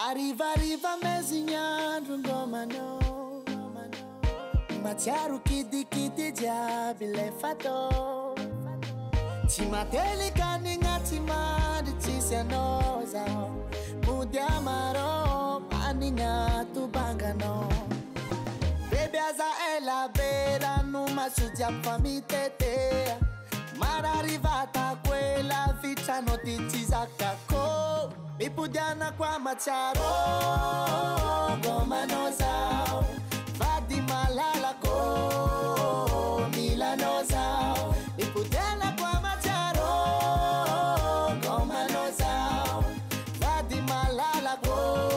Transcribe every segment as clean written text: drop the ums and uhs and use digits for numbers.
Ariva mezignandro ngomano matsiaro kidikidy jiaby le fatao tsy matelica nignaty mandry tsisy anao zao mody amaro manignato banganao bebe aza ela be rano maso jiaby fa mitetea mararivata quella vitrano ti tsy zakako mipodiana kwa matsiaro ngomano zao vady malalako milano zao mipodiana kwa matsiaro ngomano zao vady malalako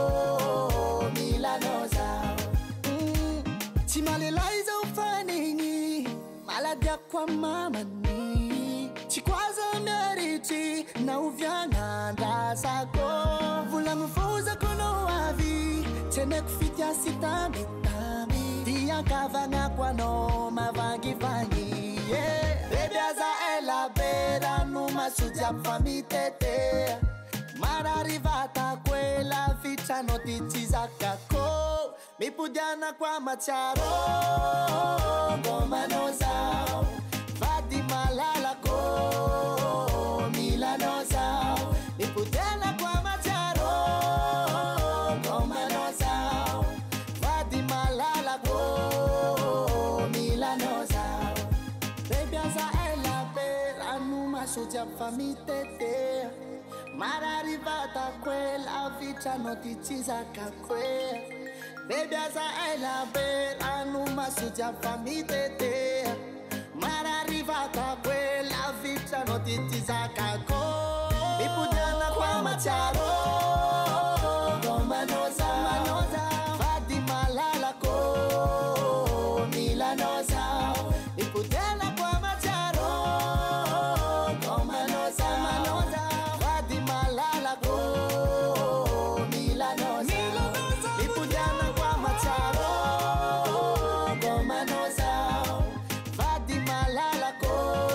milano zao tsy malelay zao fanigny maladia kwa mamany tsy kwaza miaritry na oviagnandrasako volagno fozako no avy tsy anako fitiasy tamitamy diankavagnako anao mavangivagny bebe aza ela be rano maso jiaby fa mitetea mararivata quella vitrano ty tsy zakako mipodiana kwa matsiaro ngomano zao vady malalako milano zao mipodiana kwa matsiaro ngomano zao vady malalako milano zao bebe aza ela be rano maso jiaby fa mitetea mararivata quella vitrano ty tsy zakako bebe aza ela be rano maso jiaby fa mitetea mararivata quella vitrano ty tsy zakako mipodiana kwa matsiaro ngomano zao vady malalako milano zao mipodiana kwa matsiaro ngomano zao vady malalako milano zao mipodiana kwa matsiaro ngomano zao vady malalako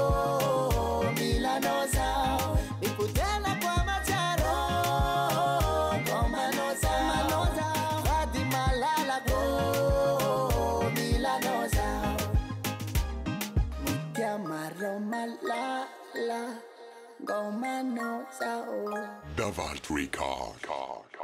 milano zao mipodiana kwa matsiaro ngomano zao vady malalako milano zao mutiamaro malala ngomano zao Davalt Record.